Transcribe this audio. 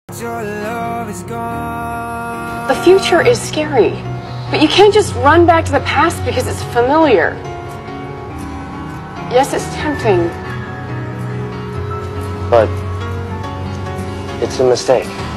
Your love is gone. The future is scary, but you can't just run back to the past because it's familiar. Yes, it's tempting. But it's a mistake.